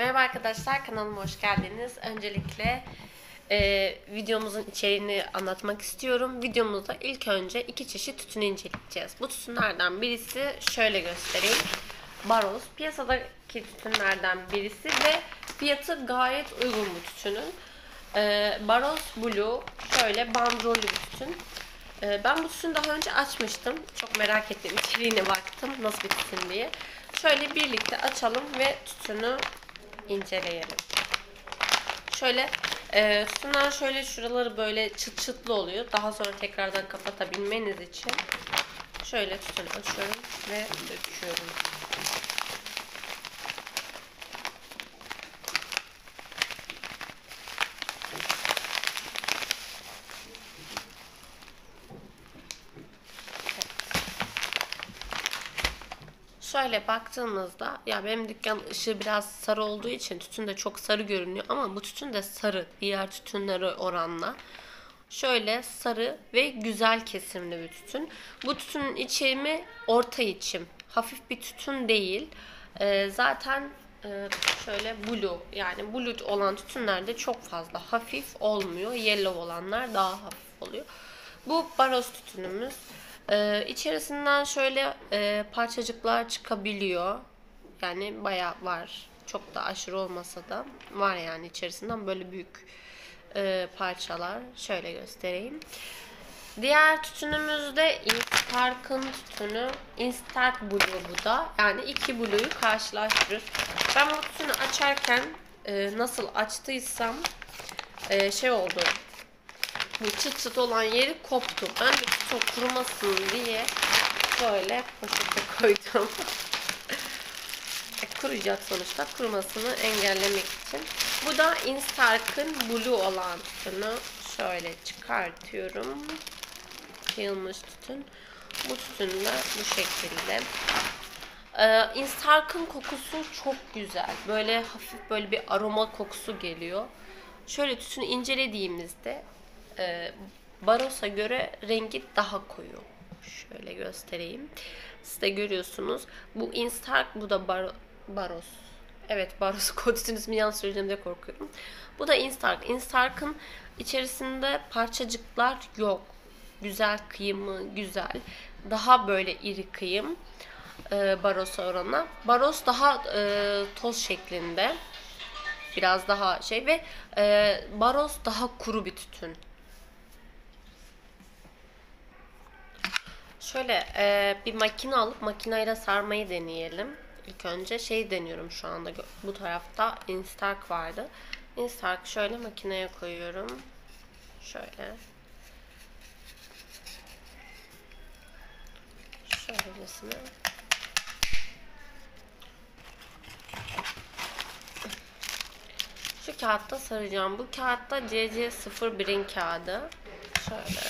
Merhaba arkadaşlar, kanalıma hoş geldiniz. Öncelikle videomuzun içeriğini anlatmak istiyorum. Videomuzda ilk önce iki çeşit tütün inceleyeceğiz. Bu tütünlerden birisi şöyle göstereyim. Baros, piyasadaki tütünlerden birisi ve fiyatı gayet uygun bu tütünün. Baros Blue şöyle bandrollü bir tütün. Ben bu tütünü daha önce açmıştım. Çok merak ettim, içeriğine baktım nasıl bir tütün diye. Şöyle birlikte açalım ve tütünü inceleyelim. Şöyle tütünler şöyle şuraları böyle çıt çıtlı oluyor. Daha sonra tekrardan kapatabilmeniz için şöyle tütünü açıyorum ve döküyorum. Şöyle baktığımızda, ya benim dükkan ışığı biraz sarı olduğu için tütün de çok sarı görünüyor ama bu tütün de sarı diğer tütünlere oranla. Şöyle sarı ve güzel kesimli bir tütün. Bu tütünün içimi orta içim. Hafif bir tütün değil. Zaten şöyle blue, yani blue olan tütünlerde çok fazla hafif olmuyor. Yellow olanlar daha hafif oluyor. Bu Baros tütünümüz. İçerisinden şöyle parçacıklar çıkabiliyor. Yani bayağı var. Çok da aşırı olmasa da var yani içerisinden böyle büyük parçalar. Şöyle göstereyim. Diğer tütünümüzde Instark'ın tütünü. Instark Blue bu da. Yani iki Blue'yu karşılaştırır. Ben bu tütünü açarken nasıl açtıysam şey oldu. Bu çıt çıt olan yeri koptu. Ben de tütün kurumasın diye böyle poşete koydum. Kuruyacak sonuçta. Kurumasını engellemek için. Bu da Instark'ın Blue olan tütünü. Şöyle çıkartıyorum. Yılmış tütün. Bu tütün de bu şekilde. Instark'ın kokusu çok güzel. Böyle hafif böyle bir aroma kokusu geliyor. Şöyle tütünü incelediğimizde Baros'a göre rengi daha koyu. Şöyle göstereyim. Siz de görüyorsunuz. Bu Instark, bu da Baros. Evet, Baros tütün ismi yanlış söyleyeceğim diye korkuyorum. Bu da Instark. Instark'ın içerisinde parçacıklar yok. Güzel kıyımı, güzel. Daha böyle iri kıyım. Baros'a oranla. Baros daha toz şeklinde. Biraz daha şey ve Baros daha kuru bir tütün. Şöyle bir makine alıp makineyle sarmayı deneyelim. İlk önce şey deniyorum şu anda. Bu tarafta Instark vardı. Instark şöyle makineye koyuyorum. Şöyle. Şöylesine. Şu kağıtta saracağım. Bu kağıtta CC01'in kağıdı. Şöyle.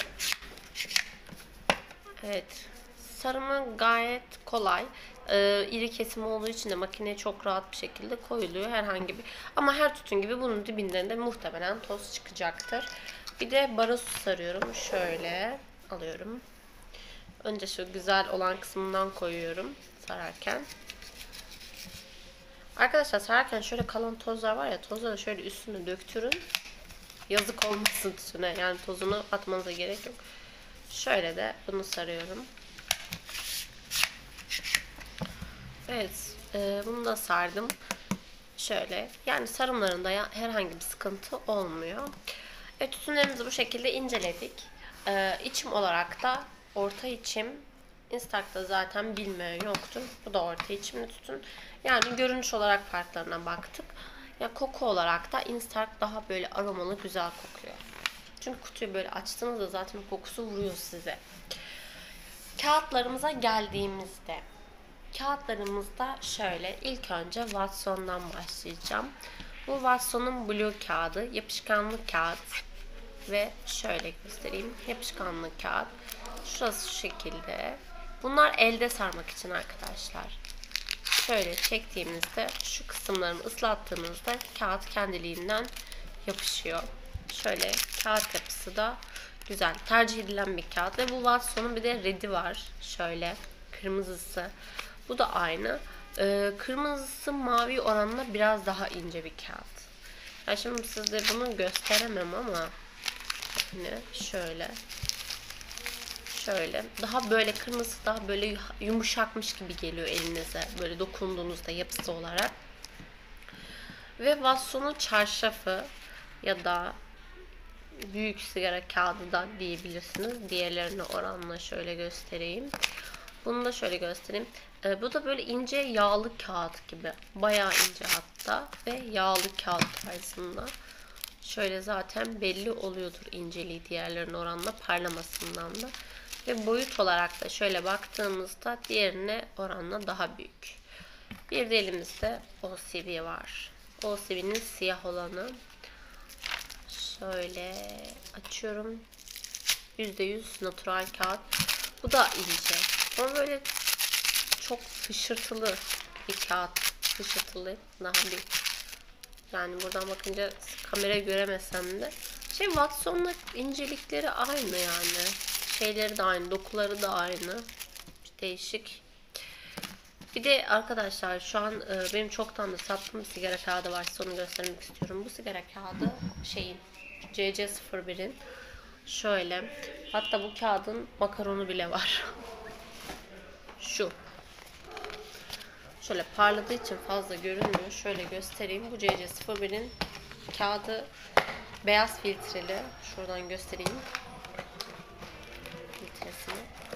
Evet. Sarımı gayet kolay. İri kesim olduğu için de makineye çok rahat bir şekilde koyuluyor. Herhangi bir. Ama her tütün gibi bunun dibinden de muhtemelen toz çıkacaktır. Bir de Baros'u sarıyorum. Şöyle alıyorum. Önce şu güzel olan kısmından koyuyorum sararken. Arkadaşlar sararken şöyle kalan tozlar var ya, tozları şöyle üstüne döktürün. Yazık olmasın tütüne. Yani tozunu atmanıza gerek yok. Şöyle de bunu sarıyorum. Evet, bunu da sardım. Şöyle, yani sarımlarında herhangi bir sıkıntı olmuyor. Tütünlerimizi bu şekilde inceledik. İçim olarak da orta içim. Instark'ta zaten bilmeyen yoktur. Bu da orta içimli tütün. Yani görünüş olarak farklarına baktık. Ya koku olarak da Instark daha böyle aromalı, güzel kokuyor. Çünkü kutuyu böyle açtığınızda zaten kokusu vuruyor size. Kağıtlarımıza geldiğimizde, kağıtlarımızda şöyle ilk önce Watson'dan başlayacağım. Bu Watson'un Blue kağıdı, yapışkanlı kağıt ve şöyle göstereyim. Yapışkanlı kağıt. Şurası şu şekilde. Bunlar elde sarmak için arkadaşlar. Şöyle çektiğimizde şu kısımlarını ıslattığınızda kağıt kendiliğinden yapışıyor. Şöyle kağıt yapısı da güzel. Tercih edilen bir kağıt. Ve bu Watson'un bir de Red'i var. Şöyle kırmızısı. Bu da aynı. Kırmızısı mavi oranla biraz daha ince bir kağıt. Ya şimdi size bunu gösteremem ama yine şöyle daha böyle kırmızı daha böyle yumuşakmış gibi geliyor elinize böyle dokunduğunuzda yapısı olarak. Ve Watson'un çarşafı ya da büyük sigara kağıdı da diyebilirsiniz. Diğerlerine oranla şöyle göstereyim. Bunu da şöyle göstereyim. Bu da böyle ince yağlı kağıt gibi. Bayağı ince hatta ve yağlı kağıt tarzında. Şöyle zaten belli oluyordur inceliği diğerlerine oranla parlamasından da. Ve boyut olarak da şöyle baktığımızda diğerine oranla daha büyük. Bir de elimizde OCB var. OCB'nin siyah olanı. Şöyle açıyorum. %100 natural kağıt. Bu da ince. Ama böyle çok fışırtılı bir kağıt. Fışırtılı. Daha bir. Yani buradan bakınca kamera göremesem de. Watson'la incelikleri aynı yani. Şeyleri de aynı. Dokuları da aynı. Değişik. Bir de arkadaşlar şu an benim çoktan da sattığım bir sigara kağıdı var. Size onu göstermek istiyorum. Bu sigara kağıdı CC01'in. Şöyle. Hatta bu kağıdın makaronu bile var. Şu. Şöyle parladığı için fazla görünmüyor. Şöyle göstereyim. Bu CC01'in kağıdı beyaz filtreli. Şuradan göstereyim. Filtresini.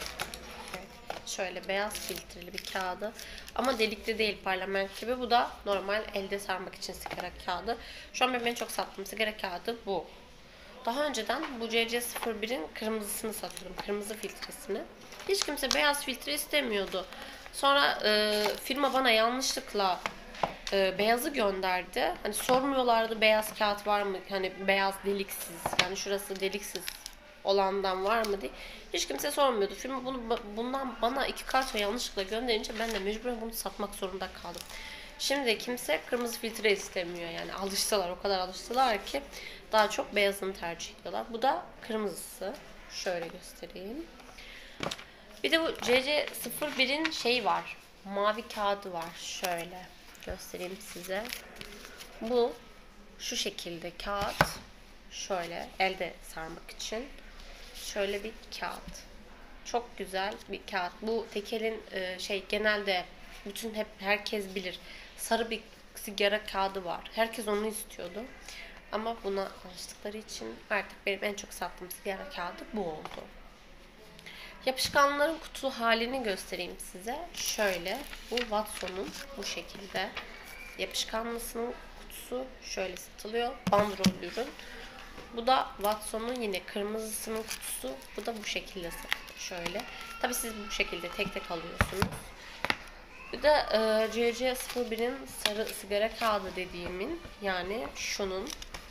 Şöyle beyaz filtreli bir kağıdı. Ama delikli değil parlament gibi. Bu da normal elde sarmak için sigara kağıdı. Şu an benim en çok sattığım sigara kağıdı bu. Daha önceden bu CC01'in kırmızısını satıyordum. Kırmızı filtresini. Hiç kimse beyaz filtre istemiyordu. Sonra firma bana yanlışlıkla beyazı gönderdi. Hani sormuyorlardı beyaz kağıt var mı? Hani beyaz deliksiz. Yani şurası deliksiz olandan var mı diye. Hiç kimse sormuyordu. Firma bundan bana 2 karton yanlışlıkla gönderince ben de mecburen bunu satmak zorunda kaldım. Şimdi de kimse kırmızı filtre istemiyor yani alıştılar o kadar alıştılar ki daha çok beyazını tercih ediyorlar. Bu da kırmızısı. Şöyle göstereyim. Bir de bu CC01'in var. Mavi kağıdı var. Şöyle göstereyim size. Bu şu şekilde kağıt. Şöyle elde sarmak için. Şöyle bir kağıt. Çok güzel bir kağıt. Bu tekelin genelde herkes bilir. Sarı bir sigara kağıdı var. Herkes onu istiyordu. Ama buna alıştıkları için artık benim en çok sattığım sigara kağıdı bu oldu. Yapışkanların kutu halini göstereyim size. Şöyle. Bu Watson'un bu şekilde yapışkanlısının kutusu şöyle satılıyor. Bandrol ürün. Bu da Watson'un yine kırmızısının kutusu. Bu da bu şekilde satılıyor. Şöyle. Tabi siz bu şekilde tek tek alıyorsunuz. Bir de CC01'in sarı sigara kağıdı dediğimin yani şunun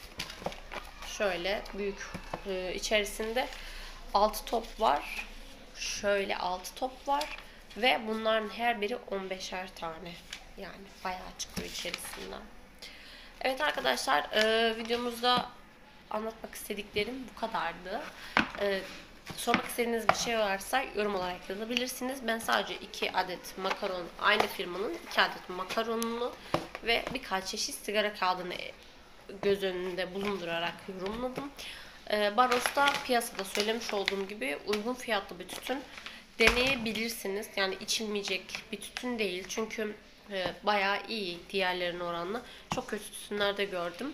şöyle büyük içerisinde 6 top var. Şöyle 6 top var ve bunların her biri 15'er tane. Yani bayağı çıkıyor içerisinden. Evet arkadaşlar videomuzda anlatmak istediklerim bu kadardı. Sormak istediğiniz bir şey varsa yorum olarak yazabilirsiniz. Ben sadece 2 adet makaron, aynı firmanın 2 adet makaronunu ve birkaç çeşit sigara kağıdını göz önünde bulundurarak yorumladım. Baros'ta piyasada söylemiş olduğum gibi uygun fiyatlı bir tütün deneyebilirsiniz. Yani içilmeyecek bir tütün değil. Çünkü bayağı iyi diğerlerine oranla. Çok kötü tütünler de gördüm.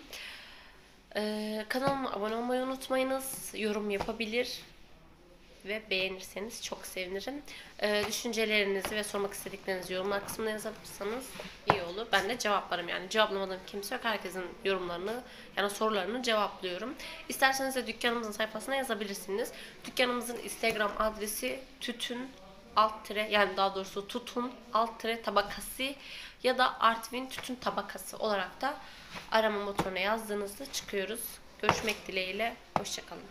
Kanalıma abone olmayı unutmayınız. Yorum yapabilir ve beğenirseniz çok sevinirim. Düşüncelerinizi ve sormak istediklerinizi yorumlar kısmına yazarsanız iyi olur. Ben de cevaplarım yani. Cevaplamadığım kimse yok. Herkesin yorumlarını yani sorularını cevaplıyorum. İsterseniz de dükkanımızın sayfasına yazabilirsiniz. Dükkanımızın Instagram adresi yani daha doğrusu tutun tabakası ya da Artvin tütün tabakası olarak da arama motoruna yazdığınızda çıkıyoruz. Görüşmek dileğiyle. Hoşça kalın.